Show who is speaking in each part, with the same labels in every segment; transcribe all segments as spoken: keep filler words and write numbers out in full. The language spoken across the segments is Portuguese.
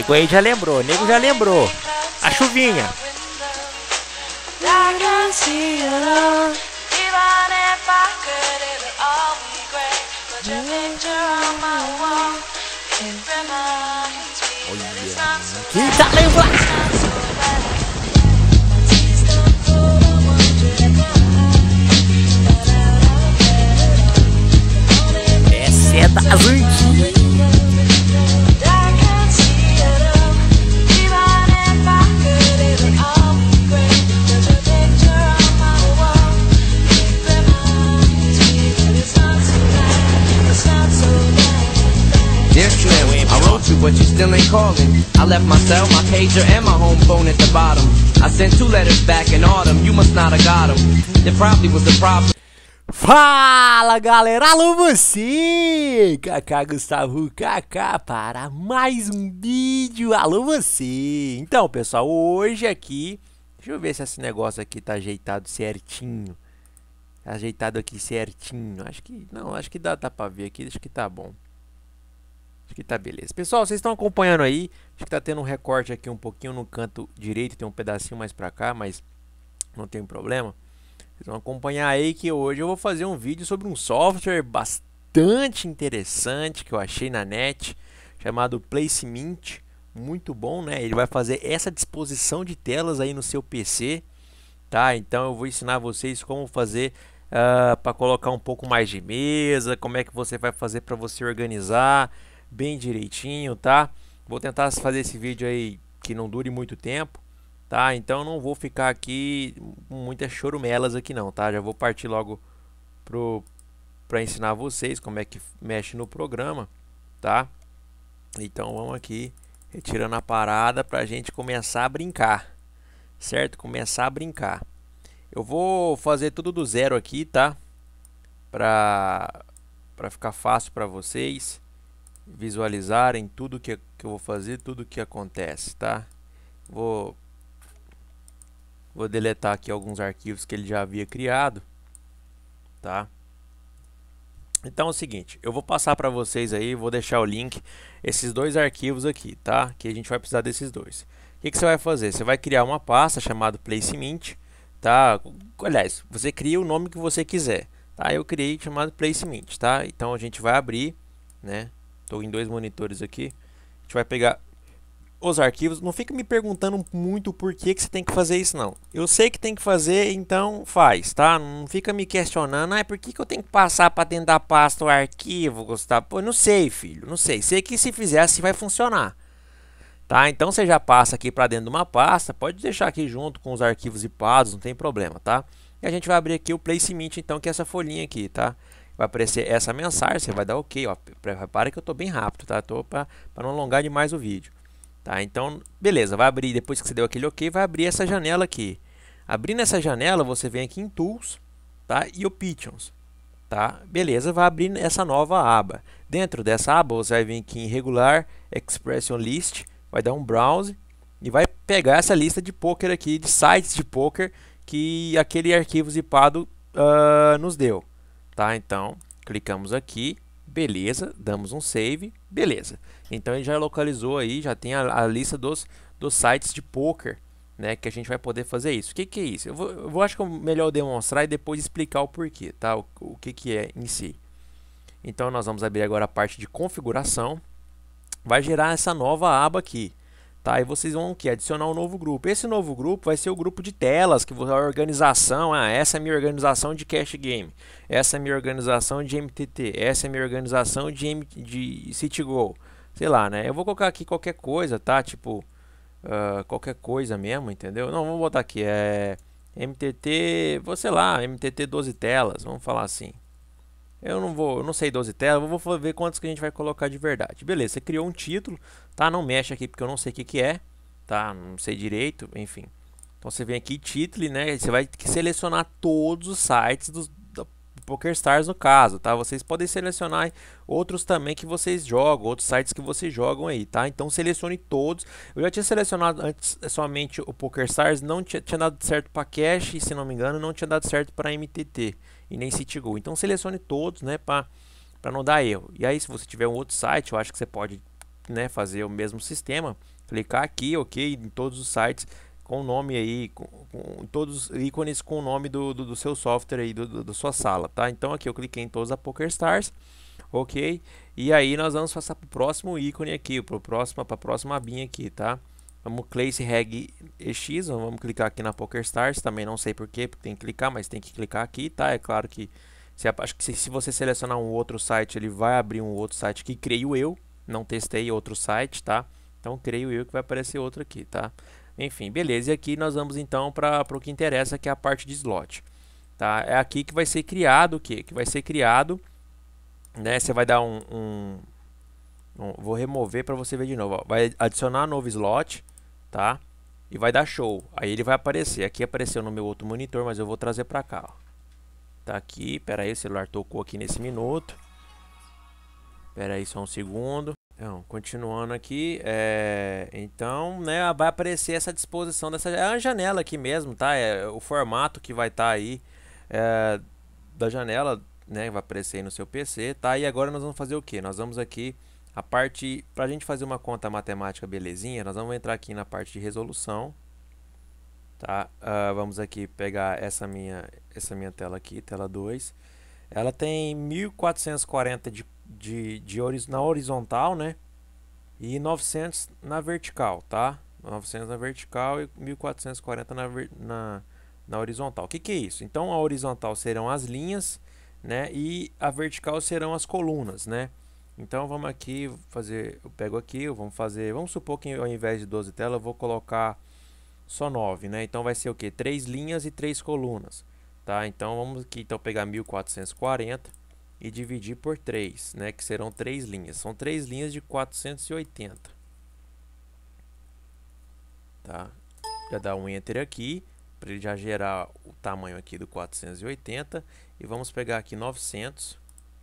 Speaker 1: Nego aí já lembrou, nego já lembrou. A chuvinha. Olha, quem tá lembrando? Essa é das antigas.
Speaker 2: Dear Slim, I wrote you, but you still ain't calling. I left my cell, my pager, and my home phone at the bottom. I sent two letters back in autumn. You must not have got them. There probably was the problem.
Speaker 1: Fala galera, alô você! Kaká Gustavo Kaká para mais um vídeo, alô você! Então pessoal, hoje aqui, deixa eu ver se esse negócio aqui tá ajeitado certinho. Tá ajeitado aqui certinho, acho que, não, acho que dá, dá pra ver aqui, acho que tá bom. Acho que tá beleza. Pessoal, vocês estão acompanhando aí, acho que tá tendo um recorte aqui um pouquinho no canto direito, tem um pedacinho mais pra cá, mas não tem problema. Vocês vão acompanhar aí que hoje eu vou fazer um vídeo sobre um software bastante interessante que eu achei na net, chamado Placemint. Muito bom, né? Ele vai fazer essa disposição de telas aí no seu P C, tá? Então eu vou ensinar vocês como fazer uh, para colocar um pouco mais de mesa, como é que você vai fazer para você organizar bem direitinho, tá? Vou tentar fazer esse vídeo aí que não dure muito tempo. Tá, então não vou ficar aqui com muitas chorumelas aqui não, tá? Já vou partir logo pro para ensinar vocês como é que mexe no programa, tá? Então vamos aqui retirando a parada para a gente começar a brincar, certo? Começar a brincar. Eu vou fazer tudo do zero aqui, tá? Para para ficar fácil para vocês visualizarem tudo que, que eu vou fazer, tudo que acontece, tá? Vou Vou deletar aqui alguns arquivos que ele já havia criado, tá? Então é o seguinte, eu vou passar para vocês aí, vou deixar o link, esses dois arquivos aqui, tá? Que a gente vai precisar desses dois. O que, que você vai fazer? Você vai criar uma pasta chamada Placemint, tá? Aliás, você cria o nome que você quiser, tá? Eu criei chamado Placemint, tá? Então a gente vai abrir, né? Estou em dois monitores aqui. A gente vai pegar os arquivos. Não fica me perguntando muito por que que você tem que fazer isso não. Eu sei que tem que fazer, então faz, tá? Não fica me questionando, ah, é por que que eu tenho que passar para dentro da pasta o arquivo, Gustavo? Pô, não sei, filho, não sei. Sei que se fizer assim vai funcionar. Tá? Então você já passa aqui para dentro de uma pasta, pode deixar aqui junto com os arquivos zipados, não tem problema, tá? E a gente vai abrir aqui o Placemint, então, que é essa folhinha aqui, tá? Vai aparecer essa mensagem, você vai dar OK, ó. Repara que eu tô bem rápido, tá? Tô para não alongar demais o vídeo. Tá, então, beleza, vai abrir, depois que você deu aquele OK, vai abrir essa janela aqui. Abrindo essa janela, você vem aqui em Tools, tá? E Options, tá? Beleza, vai abrir essa nova aba. Dentro dessa aba, você vai vir aqui em Regular Expression List, vai dar um Browse e vai pegar essa lista de poker aqui, de sites de poker que aquele arquivo zipado uh, nos deu, tá? Então, clicamos aqui. Beleza, damos um save, beleza. Então ele já localizou aí, já tem a, a lista dos, dos sites de poker, né? Que a gente vai poder fazer isso. O que, que é isso? Eu vou, eu vou acho que é melhor demonstrar e depois explicar o porquê, tá? O, o que, que é em si. Então nós vamos abrir agora a parte de configuração. Vai gerar essa nova aba aqui, tá? E vocês vão aqui, adicionar um novo grupo. Esse novo grupo vai ser o grupo de telas, que a organização, ah, essa é a minha organização de Cash Game, essa é a minha organização de M T T, essa é a minha organização de, M de CityGo, sei lá, né? Eu vou colocar aqui qualquer coisa, tá? Tipo, uh, qualquer coisa mesmo, entendeu? Não, vamos botar aqui, é M T T, vou, sei lá, M T T doze telas, vamos falar assim. Eu não vou, eu não sei doze telas, eu vou ver quantos que a gente vai colocar de verdade. Beleza, você criou um título, tá? Não mexe aqui porque eu não sei o que que é, tá? Não sei direito, enfim. Então você vem aqui, título, né? Você vai selecionar todos os sites dos do PokerStars no caso, tá? Vocês podem selecionar outros também que vocês jogam, outros sites que vocês jogam aí, tá? Então selecione todos. Eu já tinha selecionado antes somente o PokerStars, não tinha, tinha dado certo para Cash, se não me engano, não tinha dado certo para M T T e nem CityGo. Então selecione todos, né, para para não dar erro. E aí se você tiver um outro site, eu acho que você pode, né, fazer o mesmo sistema. clicar aqui, ok, em todos os sites com o nome aí, com, com todos os ícones com o nome do, do, do seu software aí, do, do, da sua sala, tá? Então aqui eu cliquei em todos a PokerStars, ok? E aí nós vamos passar para o próximo ícone aqui, para próxima, para a próxima abinha aqui, tá? Vamos Place Reg E X, vamos clicar aqui na PokerStars, também não sei porquê, porque tem que clicar, mas tem que clicar aqui, tá? É claro que, se, acho que se, se você selecionar um outro site, ele vai abrir um outro site que creio eu, não testei outro site, tá? Então creio eu que vai aparecer outro aqui, tá? Enfim, beleza, e aqui nós vamos então para o que interessa, que é a parte de slot, tá? É aqui que vai ser criado o que? Que vai ser criado, né? Você vai dar um, um, um vou remover para você ver de novo, ó. Vai adicionar novo slot, tá? E vai dar show, aí ele vai aparecer, aqui apareceu no meu outro monitor, mas eu vou trazer para cá, ó. Tá aqui, pera aí, o celular tocou aqui nesse minuto, pera aí só um segundo. Então, continuando aqui, é, então, né, vai aparecer essa disposição dessa é a janela aqui mesmo, tá? É o formato que vai estar tá aí é, da janela, né? Vai aparecer aí no seu P C, tá? E agora nós vamos fazer o que? Nós vamos aqui a parte para a gente fazer uma conta matemática, belezinha. Nós vamos entrar aqui na parte de resolução, tá? Uh, vamos aqui pegar essa minha essa minha tela aqui, tela dois. Ela tem mil quatrocentos e quarenta de De, de horiz na horizontal, né? E novecentos na vertical, tá? novecentos na vertical e mil quatrocentos e quarenta na, na, na horizontal. O que, que é isso? Então a horizontal serão as linhas, né? E a vertical serão as colunas, né? Então vamos aqui fazer, eu pego aqui, vamos fazer, vamos supor que ao invés de doze telas eu vou colocar só nove, né? Então vai ser o que? três linhas e três colunas, tá? Então vamos aqui então pegar mil quatrocentos e quarenta e dividir por três, né, que serão três linhas. São três linhas de quatrocentos e oitenta. Tá? Já dá um enter aqui para ele já gerar o tamanho aqui do quatrocentos e oitenta e vamos pegar aqui novecentos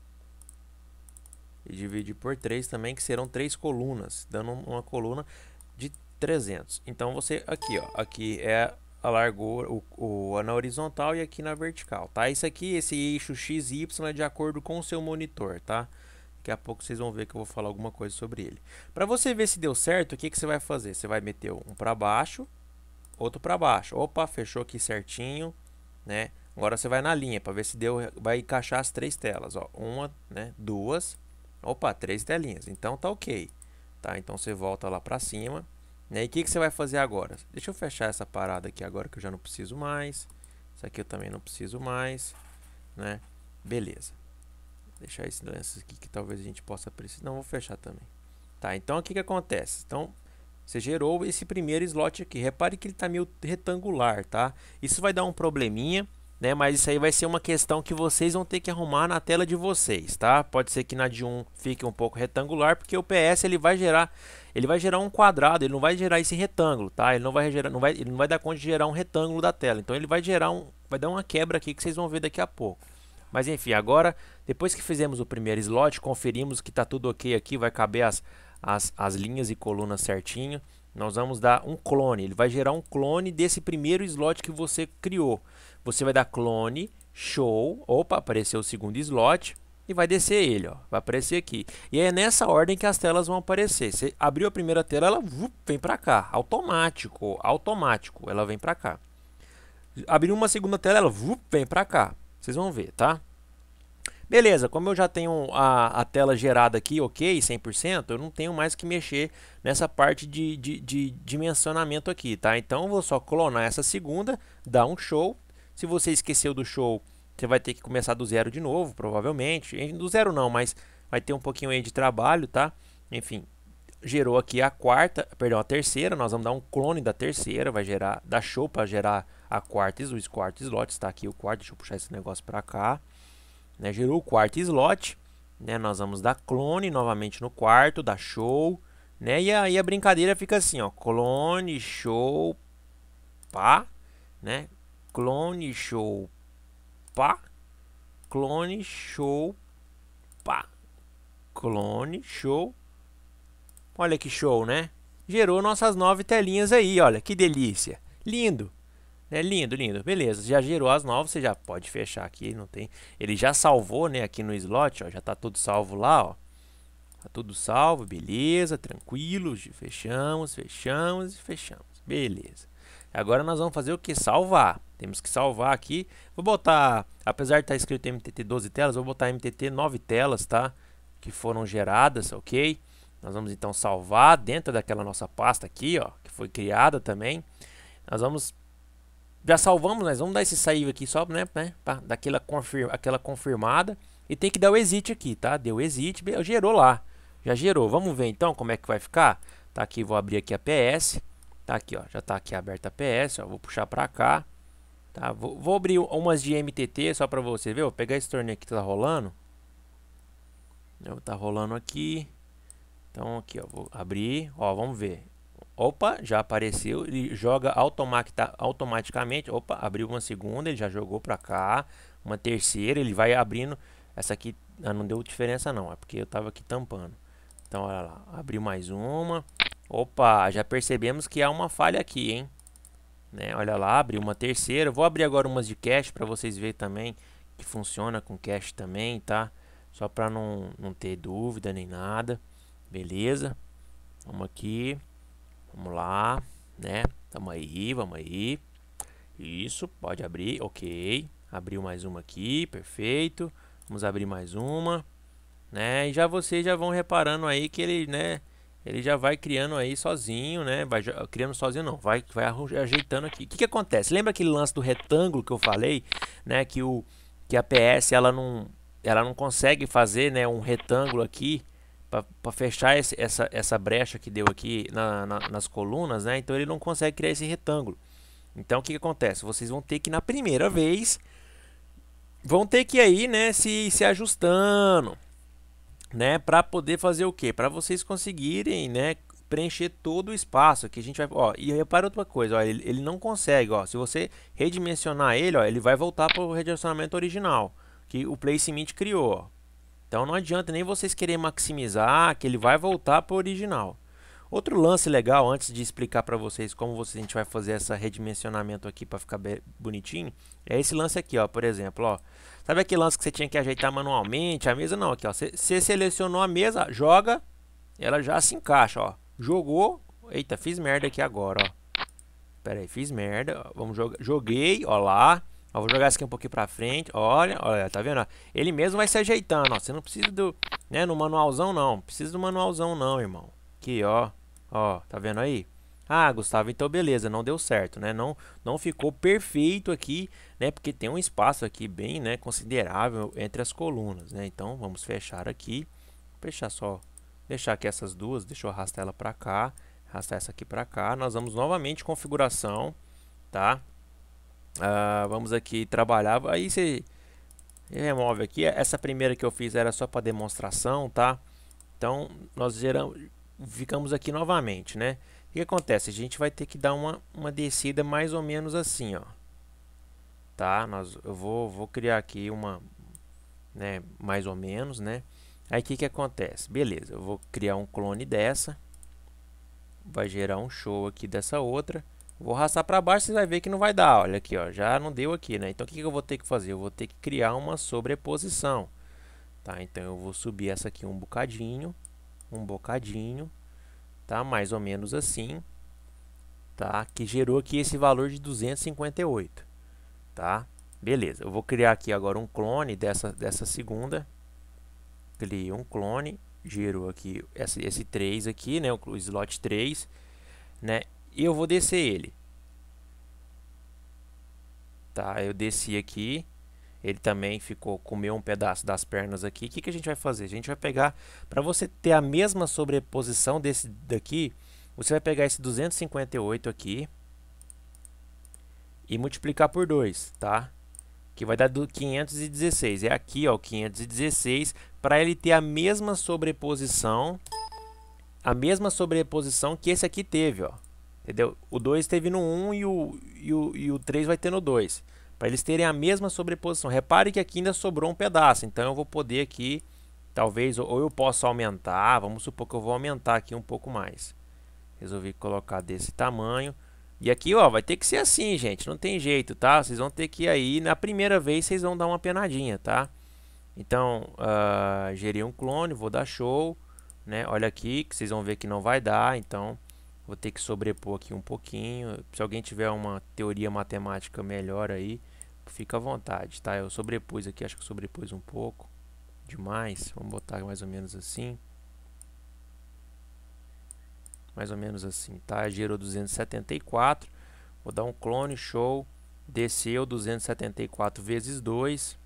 Speaker 1: e dividir por três também, que serão três colunas, dando uma coluna de trezentos. Então você aqui, ó, aqui é a largura, o, o, na horizontal e aqui na vertical, tá? Isso aqui, esse eixo X e Y é de acordo com o seu monitor, tá? Daqui a pouco vocês vão ver que eu vou falar alguma coisa sobre ele. Para você ver se deu certo, o que, que você vai fazer? Você vai meter um para baixo, outro para baixo. Opa, fechou aqui certinho, né? Agora você vai na linha para ver se deu, vai encaixar as três telas, ó. Uma, né? Duas, opa, três telinhas. Então tá ok, tá? Então você volta lá para cima. E aí, o que, que você vai fazer agora? Deixa eu fechar essa parada aqui agora que eu já não preciso mais. Isso aqui eu também não preciso mais, né? Beleza. Deixar esse lance aqui que talvez a gente possa precisar. Não, vou fechar também. Tá, então o que, que acontece? Então, você gerou esse primeiro slot aqui. Repare que ele está meio retangular, tá? Isso vai dar um probleminha, né? Mas isso aí vai ser uma questão que vocês vão ter que arrumar na tela de vocês, tá? Pode ser que na de um fique um pouco retangular, porque o P S ele vai gerar, ele vai gerar um quadrado, ele não vai gerar esse retângulo, tá? Ele não vai gerar, não vai, ele não vai dar conta de gerar um retângulo da tela. Então ele vai gerar um, vai dar uma quebra aqui que vocês vão ver daqui a pouco. Mas enfim, agora depois que fizemos o primeiro slot, conferimos que tá tudo ok aqui, vai caber as as, as linhas e colunas certinho. Nós vamos dar um clone, ele vai gerar um clone desse primeiro slot que você criou. Você vai dar clone, show, opa, apareceu o segundo slot e vai descer ele, ó, vai aparecer aqui. E é nessa ordem que as telas vão aparecer. Você abriu a primeira tela, ela vup, vem para cá, automático, automático, ela vem para cá. Abriu uma segunda tela, ela vup, vem para cá. Vocês vão ver, tá? Beleza, como eu já tenho a, a tela gerada aqui, ok, cem por cento, eu não tenho mais que mexer nessa parte de, de, de dimensionamento aqui, tá? Então eu vou só clonar essa segunda, dar um show. Se você esqueceu do show, você vai ter que começar do zero de novo, provavelmente. Do zero não, mas vai ter um pouquinho aí de trabalho, tá? Enfim, gerou aqui a quarta, perdão, a terceira. Nós vamos dar um clone da terceira, vai gerar, dar show para gerar a quarta, o quarto slot. Está aqui o quarto, deixa eu puxar esse negócio para cá. Né, gerou o quarto slot, né, nós vamos dar clone novamente no quarto, dar show, né, e aí a brincadeira fica assim, ó, clone, show, pá, né, clone, show, pá, clone, show, pá, clone, show, olha que show, né, gerou nossas nove telinhas aí, olha, que delícia, lindo. É lindo, lindo. Beleza, já gerou as novas, você já pode fechar aqui, não tem. Ele já salvou, né, aqui no slot, ó, já tá tudo salvo lá, ó. Tá tudo salvo, beleza, tranquilo. Fechamos, fechamos e fechamos. Beleza. Agora nós vamos fazer o que? Salvar. Temos que salvar aqui. Vou botar, apesar de estar escrito M T T doze telas, vou botar M T T nove telas, tá? Que foram geradas, ok? Nós vamos então salvar dentro daquela nossa pasta aqui, ó, que foi criada também. Nós vamos, já salvamos, nós vamos dar esse save aqui só, né, né para dar aquela, confirma, aquela confirmada. E tem que dar o exit aqui, tá? Deu exit, gerou lá. Já gerou. Vamos ver então como é que vai ficar. Tá aqui, vou abrir aqui a P S. Tá aqui, ó, já tá aqui aberta a P S, ó, vou puxar pra cá. Tá, vou, vou abrir umas de M T T só pra você ver, vou pegar esse torneio aqui que tá rolando. Tá rolando aqui. Então aqui, ó, vou abrir, ó, vamos ver. Opa, já apareceu, ele joga automaticamente. Opa, abriu uma segunda, ele já jogou pra cá. Uma terceira, ele vai abrindo. Essa aqui ah, não deu diferença não, é porque eu tava aqui tampando. Então olha lá, abriu mais uma. Opa, já percebemos que há uma falha aqui, hein? Né? Olha lá, abriu uma terceira. Vou abrir agora umas de cache para vocês verem também que funciona com cache também, tá? Só para não, não ter dúvida nem nada. Beleza? Vamos aqui. Vamos lá, né? Tamo aí, vamos aí. Isso, pode abrir, ok. Abriu mais uma aqui, perfeito. Vamos abrir mais uma, né? E já vocês já vão reparando aí que ele, né? Ele já vai criando aí sozinho, né? Vai criando sozinho não, vai, vai ajeitando aqui. O que que acontece? Lembra aquele lance do retângulo que eu falei, né? Que o que a P S ela não, ela não consegue fazer, né? Um retângulo aqui para fechar esse, essa essa brecha que deu aqui na, na, nas colunas, né? Então ele não consegue criar esse retângulo. Então o que que acontece? Vocês vão ter que na primeira vez vão ter que aí, né, se, se ajustando, né, para poder fazer o que? Para vocês conseguirem, né, preencher todo o espaço. Aqui a gente vai, ó, e repara outra coisa, ó, ele, ele não consegue, ó, se você redimensionar ele, ó, ele vai voltar para o redimensionamento original que o Placement criou, ó. Então não adianta nem vocês querem maximizar, que ele vai voltar para o original. Outro lance legal, antes de explicar para vocês como você, a gente vai fazer esse redimensionamento aqui para ficar bonitinho, é esse lance aqui, ó, por exemplo, ó. Sabe aquele lance que você tinha que ajeitar manualmente? A mesa não, aqui, ó. Você, você selecionou a mesa, joga, ela já se encaixa, ó. Jogou, eita, fiz merda aqui agora, ó. Pera aí, fiz merda, ó. Vamos jogar, joguei, ó lá. Ó, vou jogar isso aqui um pouquinho pra frente, olha, olha, tá vendo? Ó? Ele mesmo vai se ajeitando, ó. Você não precisa do, né, no manualzão não, precisa do manualzão não, irmão. Aqui, ó. Ó, tá vendo aí? Ah, Gustavo, então beleza, não deu certo, né? Não, não ficou perfeito aqui, né? Porque tem um espaço aqui bem, né, considerável entre as colunas, né? Então, vamos fechar aqui. Fechar só, deixar aqui essas duas, deixa eu arrastar ela pra cá, arrastar essa aqui pra cá. Nós vamos novamente configuração, tá? Ah, vamos aqui trabalhar, aí você remove aqui. Essa primeira que eu fiz era só para demonstração, tá? Então, nós geramos... ficamos aqui novamente, né? O que acontece? A gente vai ter que dar uma, uma descida mais ou menos assim, ó. Tá? Nós, eu vou, vou criar aqui uma, né? Mais ou menos, né? Aí o que que acontece? Beleza, eu vou criar um clone dessa. Vai gerar um show aqui dessa outra. Vou arrastar para baixo, você vai ver que não vai dar. Olha aqui, ó. Já não deu aqui, né? Então o que que eu vou ter que fazer? Eu vou ter que criar uma sobreposição. Tá? Então eu vou subir essa aqui um bocadinho. Um bocadinho, tá? Mais ou menos assim, tá? Que gerou aqui esse valor de duzentos e cinquenta e oito, tá? Beleza, eu vou criar aqui agora um clone dessa, dessa segunda. Criei um clone, gerou aqui esse, esse três aqui, né? O slot três, né? E eu vou descer ele, tá? Eu desci aqui. Ele também ficou, comeu um pedaço das pernas aqui. O que que a gente vai fazer? A gente vai pegar, para você ter a mesma sobreposição desse daqui, você vai pegar esse duzentos e cinquenta e oito aqui e multiplicar por dois, tá? Que vai dar do quinhentos e dezesseis. É aqui, ó, quinhentos e dezesseis, para ele ter a mesma sobreposição, a mesma sobreposição que esse aqui teve, ó. Entendeu? O dois teve no um e o, e o, e o três vai ter no dois. Para eles terem a mesma sobreposição. Repare que aqui ainda sobrou um pedaço. Então eu vou poder aqui, talvez, ou eu posso aumentar. Vamos supor que eu vou aumentar aqui um pouco mais. Resolvi colocar desse tamanho. E aqui, ó, vai ter que ser assim, gente. Não tem jeito, tá? Vocês vão ter que ir aí. Na primeira vez vocês vão dar uma penadinha, tá? Então, uh, gerei um clone. Vou dar show. né? Olha aqui, que vocês vão ver que não vai dar, então vou ter que sobrepor aqui um pouquinho. Se alguém tiver uma teoria matemática melhor aí, fica à vontade, tá? Eu sobrepus aqui, acho que sobrepus um pouco demais. Vamos botar mais ou menos assim. Mais ou menos assim, tá? Gerou duzentos e setenta e quatro. Vou dar um clone, show. Desceu duzentos e setenta e quatro vezes dois.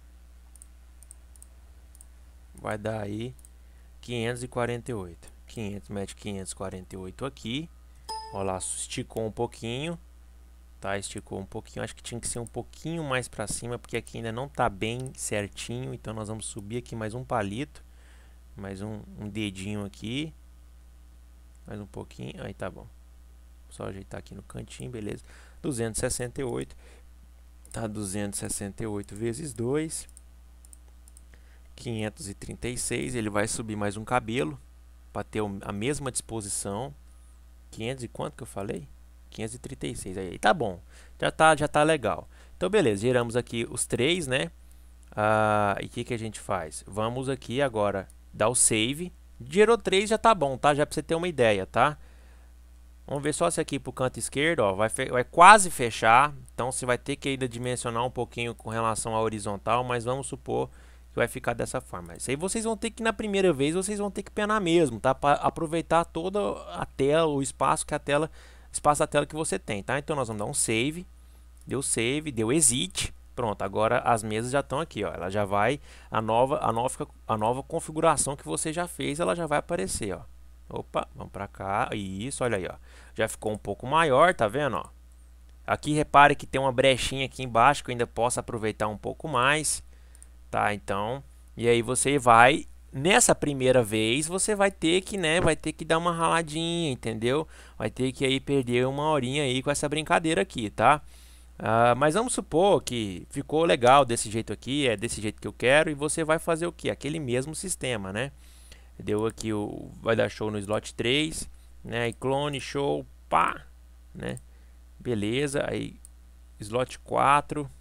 Speaker 1: Vai dar aí quinhentos e quarenta e oito. quinhentos, mete quinhentos e quarenta e oito aqui. Olha lá, esticou um pouquinho. Tá, esticou um pouquinho. Acho que tinha que ser um pouquinho mais para cima, porque aqui ainda não tá bem certinho. Então nós vamos subir aqui mais um palito. Mais um, um dedinho aqui. Mais um pouquinho. Aí tá bom. Só ajeitar aqui no cantinho, beleza. duzentos e sessenta e oito. Tá, duzentos e sessenta e oito vezes dois. quinhentos e trinta e seis. Ele vai subir mais um cabelo para ter a mesma disposição. quinhentos e quanto que eu falei? quinhentos e trinta e seis. Aí tá bom. Já tá, já tá legal. Então beleza, geramos aqui os três, né? Ah, e o que que a gente faz? Vamos aqui agora dar o save. Gerou três, já tá bom, tá? Já pra você ter uma ideia, tá? Vamos ver só se aqui pro canto esquerdo, ó, vai, vai quase fechar. Então você vai ter que ainda dimensionar um pouquinho com relação à horizontal, mas vamos supor que vai ficar dessa forma. Isso aí vocês vão ter que, na primeira vez, vocês vão ter que penar mesmo, tá? Para aproveitar toda a tela, o espaço que a tela, espaço da tela que você tem, tá? Então nós vamos dar um save, deu save, deu exit. Pronto, agora as mesas já estão aqui, ó. Ela já vai, a nova, a nova, a nova configuração que você já fez, ela já vai aparecer, ó. Opa, vamos pra cá. Isso, olha aí, ó. Já ficou um pouco maior, tá vendo, ó? Aqui repare que tem uma brechinha aqui embaixo que eu ainda posso aproveitar um pouco mais, tá? Então, e aí você vai, nessa primeira vez, você vai ter que, né, vai ter que dar uma raladinha, entendeu? Vai ter que aí perder uma horinha aí com essa brincadeira aqui, tá? Uh, mas vamos supor que ficou legal desse jeito aqui, é desse jeito que eu quero, e você vai fazer o que? Aquele mesmo sistema, né? Deu aqui o... vai dar show no slot três, né? E clone, show, pá, né? Beleza, aí slot quatro,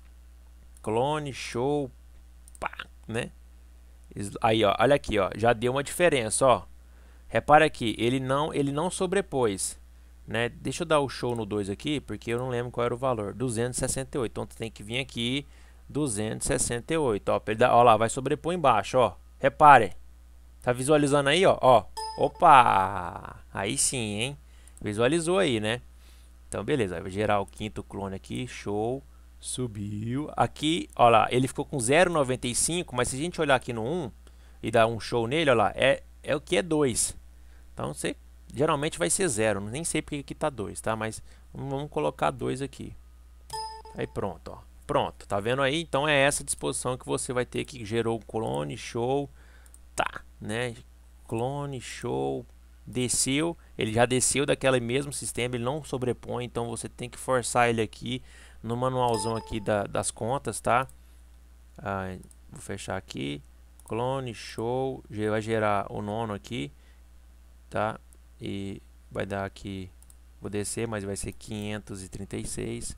Speaker 1: clone, show, pá, né? Aí, ó, olha aqui, ó, já deu uma diferença, ó. Repara aqui, ele não, ele não sobrepôs, né? Deixa eu dar o show no dois aqui, porque eu não lembro qual era o valor. duzentos e sessenta e oito. Então tu tem que vir aqui duzentos e sessenta e oito, ó, pra ele dar, ó lá, vai sobrepor embaixo, ó. Repare. Tá visualizando aí, ó, ó. Opa! Aí sim, hein? Visualizou aí, né? Então, beleza, vai gerar o quinto clone aqui, show. Subiu. Aqui, ó lá, ele ficou com zero vírgula noventa e cinco, mas se a gente olhar aqui no um e dar um show nele, ó lá, é, é o que é dois. Então, você geralmente vai ser zero, nem sei porque aqui tá dois, tá? Mas vamos colocar dois aqui. Aí pronto, ó. Pronto, tá vendo aí? Então é essa disposição que você vai ter, que gerou o clone, show, tá, né? Clone, show, desceu, ele já desceu daquele mesmo sistema, ele não sobrepõe, então você tem que forçar ele aqui no manualzão aqui da, das contas, tá? Ah, vou fechar aqui, clone, show, vai gerar o nono aqui, tá? E vai dar aqui, vou descer, mas vai ser quinhentos e trinta e seis.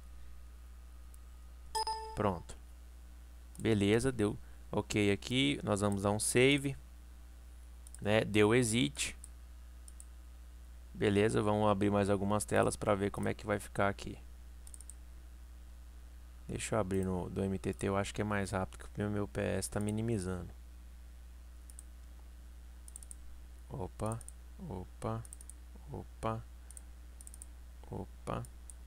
Speaker 1: Pronto. Beleza, deu ok aqui. Nós vamos dar um save, né? Deu exit. Beleza, vamos abrir mais algumas telas para ver como é que vai ficar aqui. Deixa eu abrir no do M T T, eu acho que é mais rápido, que o meu P S está minimizando. Opa, opa, opa, opa.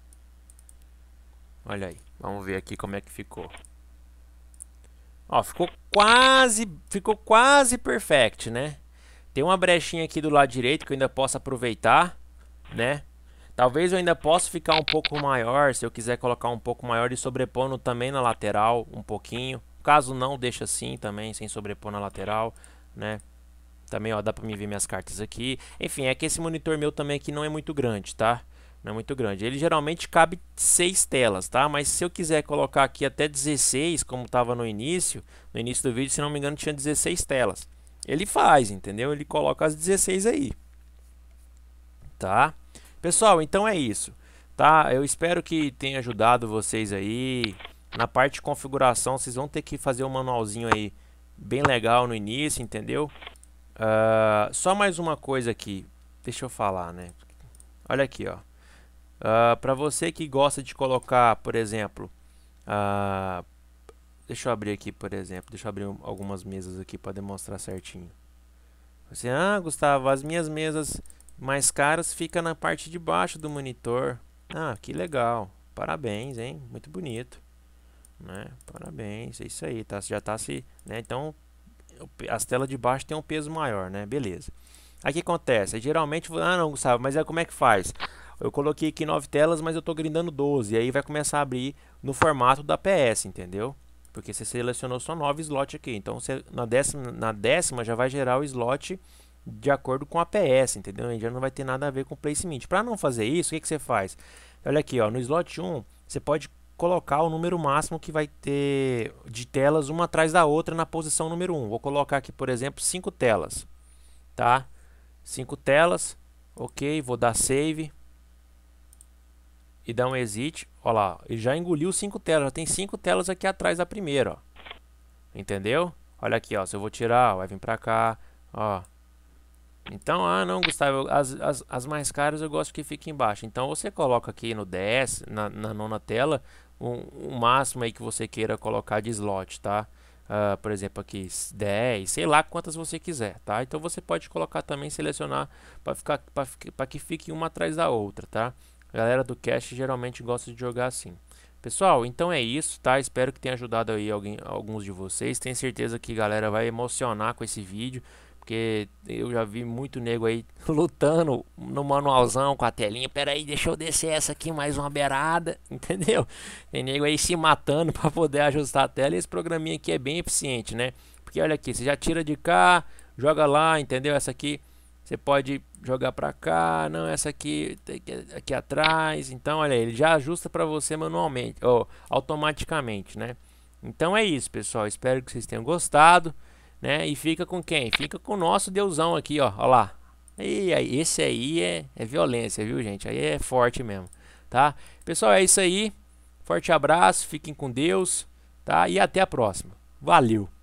Speaker 1: Olha aí, vamos ver aqui como é que ficou. Ó, ficou quase, ficou quase perfect, né? Tem uma brechinha aqui do lado direito que eu ainda posso aproveitar, né? Talvez eu ainda possa ficar um pouco maior, se eu quiser colocar um pouco maior e sobrepondo também na lateral um pouquinho. Caso não, deixa assim também, sem sobrepor na lateral, né? Também, ó, dá pra mim ver minhas cartas aqui. Enfim, é que esse monitor meu também aqui não é muito grande, tá? Não é muito grande. Ele geralmente cabe seis telas, tá? Mas se eu quiser colocar aqui até dezesseis, como estava no início, no início do vídeo, se não me engano, tinha dezesseis telas. Ele faz, entendeu? Ele coloca as dezesseis aí. Tá? Pessoal, então é isso, tá? Eu espero que tenha ajudado vocês aí. Na parte de configuração, vocês vão ter que fazer um manualzinho aí bem legal no início, entendeu? Uh, só mais uma coisa aqui, deixa eu falar, né? Olha aqui, ó. Uh, para você que gosta de colocar, por exemplo, uh, deixa eu abrir aqui, por exemplo, deixa eu abrir um, algumas mesas aqui para demonstrar certinho. Você, ah, Gustavo, as minhas mesas mais caras ficam na parte de baixo do monitor. Ah, que legal. Parabéns, hein? Muito bonito, né? Parabéns, é isso aí, tá? Já tá se, né? Então, as telas de baixo têm um peso maior, né? Beleza. Aí o que acontece? Aí, geralmente, ah, não, Gustavo, mas é como é que faz? Eu coloquei aqui nove telas, mas eu tô grindando doze. E aí vai começar a abrir no formato da P S, entendeu? Porque você selecionou só nove slots aqui. Então, você, na, décima, na décima já vai gerar o slot de acordo com a P S, entendeu? E já não vai ter nada a ver com o placement. Para não fazer isso, o que, que você faz? Olha aqui, ó, no slot um, você pode colocar o número máximo que vai ter de telas uma atrás da outra na posição número um. Vou colocar aqui, por exemplo, cinco telas, tá? cinco telas, ok, vou dar save e dar um exit. Olha lá, ele já engoliu cinco telas, já tem cinco telas aqui atrás da primeira, ó. Entendeu? Olha aqui, ó, se eu vou tirar, vai vir pra cá, ó. Então, ah não, Gustavo, as, as, as mais caras eu gosto que fiquem embaixo. Então você coloca aqui no dez, na, na nona tela, o um, um máximo aí que você queira colocar de slot, tá? Uh, por exemplo, aqui dez, sei lá quantas você quiser, tá? Então você pode colocar também, selecionar para ficar para que fique uma atrás da outra, tá? A galera do cache geralmente gosta de jogar assim. Pessoal, então é isso, tá? Espero que tenha ajudado aí alguém, alguns de vocês. Tenho certeza que a galera vai emocionar com esse vídeo, porque eu já vi muito nego aí lutando no manualzão com a telinha. Pera aí, deixa eu descer essa aqui mais uma beirada, entendeu? Tem nego aí se matando para poder ajustar a tela. E esse programinha aqui é bem eficiente, né? Porque olha aqui, você já tira de cá, joga lá, entendeu? Essa aqui você pode jogar para cá, não, essa aqui aqui atrás. Então, olha, ele já ajusta para você manualmente, ou automaticamente, né? Então é isso, pessoal. Espero que vocês tenham gostado. Né? E fica com quem? Fica com o nosso deusão aqui, ó, ó lá. E aí, esse aí é, é violência, viu, gente? Aí é forte mesmo, tá? Pessoal, é isso aí. Forte abraço, fiquem com Deus, tá? E até a próxima. Valeu!